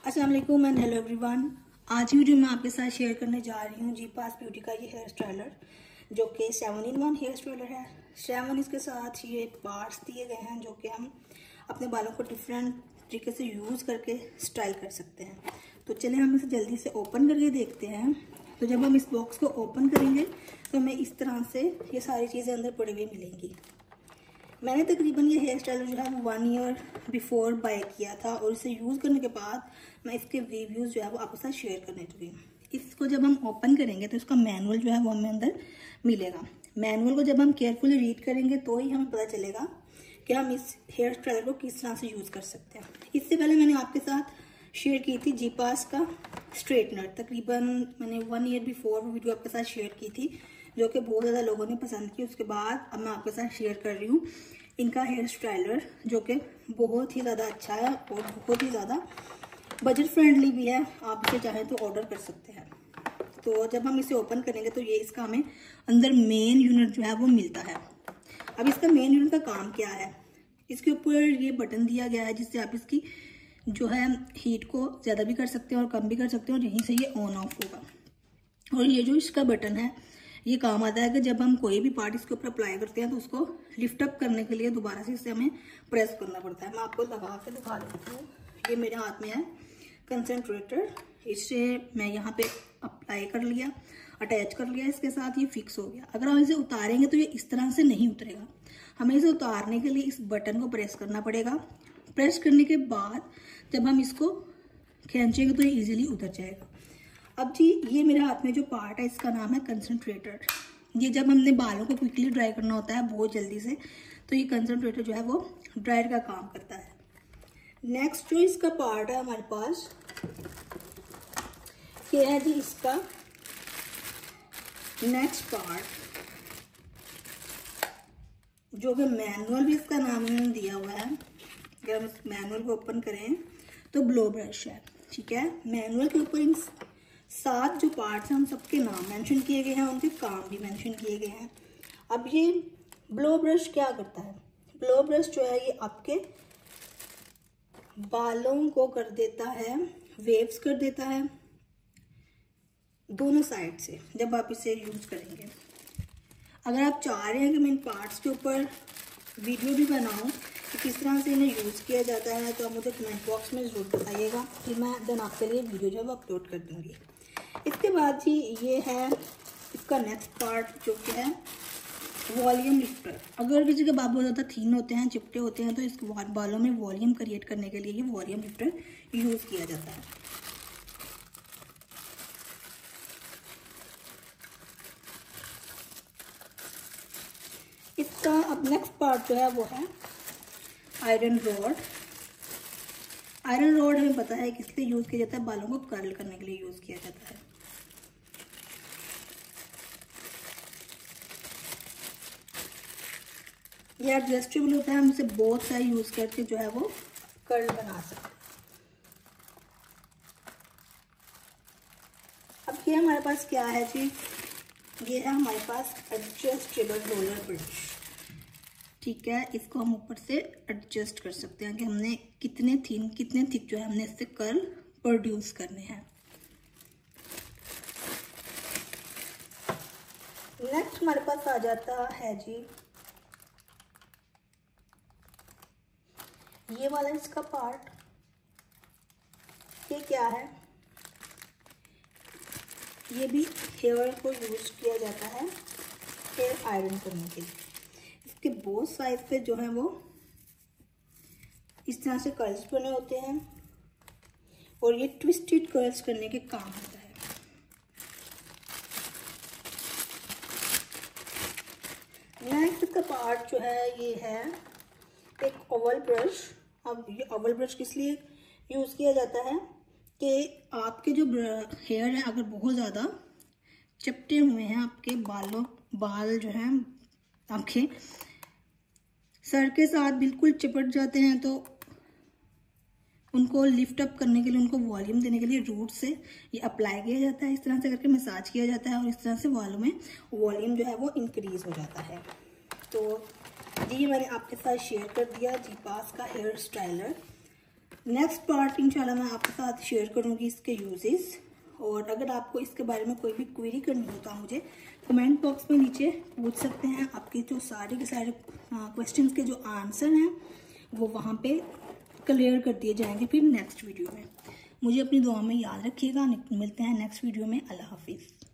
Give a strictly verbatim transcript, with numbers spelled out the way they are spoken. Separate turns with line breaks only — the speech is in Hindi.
अस्सलाम वालेकुम एंड हेलो एवरीवन। आज की वीडियो में आपके साथ शेयर करने जा रही हूँ जी पास ब्यूटी का ये हेयर स्टाइलर, जो कि seven in one hair styler है। सेवन इसके साथ ये पार्ट्स दिए गए हैं जो कि हम अपने बालों को डिफरेंट तरीके से यूज़ करके स्टाइल कर सकते हैं। तो चलिए हम इसे जल्दी से ओपन करके देखते हैं। तो जब हम इस बॉक्स को ओपन करेंगे तो हमें इस तरह से ये सारी चीज़ें अंदर पड़ी हुई मिलेंगी। मैंने तकरीबन ये हेयर स्टाइलर जो है वो वन ईयर बिफोर बाय किया था और इसे यूज़ करने के बाद मैं इसके रिव्यूज़ जो है वो आपके साथ शेयर करने लगी हूँ। इसको जब हम ओपन करेंगे तो इसका मैनुअल जो है वो हमें अंदर मिलेगा। मैनुअल को जब हम केयरफुली रीड करेंगे तो ही हमें पता चलेगा कि हम इस हेयर स्टाइलर को किस तरह से यूज़ कर सकते हैं। इससे पहले मैंने आपके साथ शेयर की थी जी पास का स्ट्रेटनर, तकरीबन मैंने वन ईयर बिफोर वो वीडियो आपके साथ शेयर की थी जो कि बहुत ज़्यादा लोगों ने पसंद की। उसके बाद अब मैं आपके साथ शेयर कर रही हूँ इनका हेयर स्टाइलर जो कि बहुत ही ज़्यादा अच्छा है और बहुत ही ज़्यादा बजट फ्रेंडली भी है। आप इसे चाहें तो ऑर्डर कर सकते हैं। तो जब हम इसे ओपन करेंगे तो ये इसका हमें अंदर मेन यूनिट जो है वो मिलता है। अब इसका मेन यूनिट का काम क्या है, इसके ऊपर ये बटन दिया गया है जिससे आप इसकी जो है हीट को ज़्यादा भी कर सकते हैं और कम भी कर सकते हैं और यहीं से ये ऑन ऑफ होगा। और ये जो इसका बटन है ये काम आता है कि जब हम कोई भी पार्ट इसके ऊपर अप्लाई करते हैं तो उसको लिफ्ट अप करने के लिए दोबारा से इसे हमें प्रेस करना पड़ता है। मैं आपको लगा के दिखा देती हूँ। ये मेरे हाथ में है कंसंट्रेटर, इसे मैं यहाँ पे अप्लाई कर लिया, अटैच कर लिया, इसके साथ ये फिक्स हो गया। अगर हम इसे उतारेंगे तो ये इस तरह से नहीं उतरेगा। हमें इसे उतारने के लिए इस बटन को प्रेस करना पड़ेगा। प्रेस करने के बाद जब हम इसको खींचेंगे तो ये इजीली उतर जाएगा। अब जी ये मेरे हाथ में जो पार्ट है इसका नाम है कंसंट्रेटर। ये जब हमने बालों को क्विकली ड्राई करना होता है बहुत जल्दी से, तो ये कंसंट्रेटर जो है वो ड्रायर का काम करता है। नेक्स्ट जो इसका पार्ट है हमारे पास ये है जी इसका नेक्स्ट पार्ट, जो कि मैनुअल भी इसका नाम इन्होंने दिया हुआ है। अगर हम इस मैनुअल को ओपन करें तो ब्लो ब्रश है, ठीक है। मैनुअल के ऊपर इन सात जो पार्ट्स हैं उन सबके नाम मेंशन किए गए हैं, उनके काम भी मेंशन किए गए हैं। अब ये ब्लो ब्रश क्या करता है, ब्लो ब्रश जो है ये आपके बालों को कर देता है, वेव्स कर देता है दोनों साइड से जब आप इसे यूज करेंगे। अगर आप चाह रहे हैं कि मैं इन पार्ट्स के ऊपर वीडियो भी बनाऊं कि किस तरह से इन्हें यूज़ किया जाता है तो आप मुझे कमेंट बॉक्स में ज़रूर बताइएगा, फिर मैं देन आपके लिए वीडियो जो है वो अपलोड कर दूँगी। इसके बाद जी ये है इसका नेक्स्ट पार्ट जो कि है वॉल्यूम लिफ्टर। अगर किसी के बाल बहुत ज़्यादा थीन होते हैं, चिपटे होते हैं, तो इस बालों में वॉल्यूम क्रिएट करने के लिए ये वॉल्यूम लिफ्टर यूज़ किया जाता है। इसका अब नेक्स्ट पार्ट जो है वो है आयरन रॉड। आयरन रॉड हमें पता है किस लिए यूज़ किया जाता है, बालों को कर्ल करने के लिए यूज़ किया जाता है। ये एडजस्टेबल होता है, हम इसे बहुत सारे यूज़ करके जो है वो कर्ल बना सकते हैं। अब ये हमारे पास क्या है जी, ये है हमारे पास एडजस्टेबल रोलर ब्रश, ठीक है। इसको हम ऊपर से एडजस्ट कर सकते हैं कि हमने कितने थिन कितने थिक जो है हमने इससे कर्ल प्रोड्यूस करने हैं। नेक्स्ट हमारे पास आ जाता है जी ये वाला इसका पार्ट। ये क्या है, ये भी हेयर को यूज किया जाता है हेयर आयरन करने के लिए। इसके बोथ साइड पे जो है वो इस तरह से कर्ल्स बने होते हैं और ये ट्विस्टेड कर्ल्स करने के काम होता है। नेक्स्ट इसका पार्ट जो है ये है एक ओवल ब्रश। अब ये ओवल ब्रश किस लिए यूज़ किया जाता है कि आपके जो हेयर है अगर बहुत ज़्यादा चपटे हुए हैं, आपके बालों बाल जो हैं आपके सर के साथ बिल्कुल चिपट जाते हैं, तो उनको लिफ्ट अप करने के लिए, उनको वॉल्यूम देने के लिए रूट से ये अप्लाई किया जाता है। इस तरह से करके मसाज किया जाता है और इस तरह से बालों में वॉल्यूम जो है वो इंक्रीज हो जाता है। तो जी मैंने आपके साथ शेयर कर दिया जी पास का हेयर स्टाइलर। नेक्स्ट पार्ट इंशाल्लाह मैं आपके साथ शेयर करूंगी इसके यूजेस। और अगर आपको इसके बारे में कोई भी क्वेरी करनी हो तो आप मुझे कमेंट बॉक्स में नीचे पूछ सकते हैं। आपके जो सारे के सारे क्वेश्चंस के जो आंसर हैं वो वहाँ पे क्लियर कर दिए जाएंगे फिर नेक्स्ट वीडियो में। मुझे अपनी दुआ में याद रखिएगा। मिलते हैं नेक्स्ट वीडियो में। अल्लाह हाफिज़।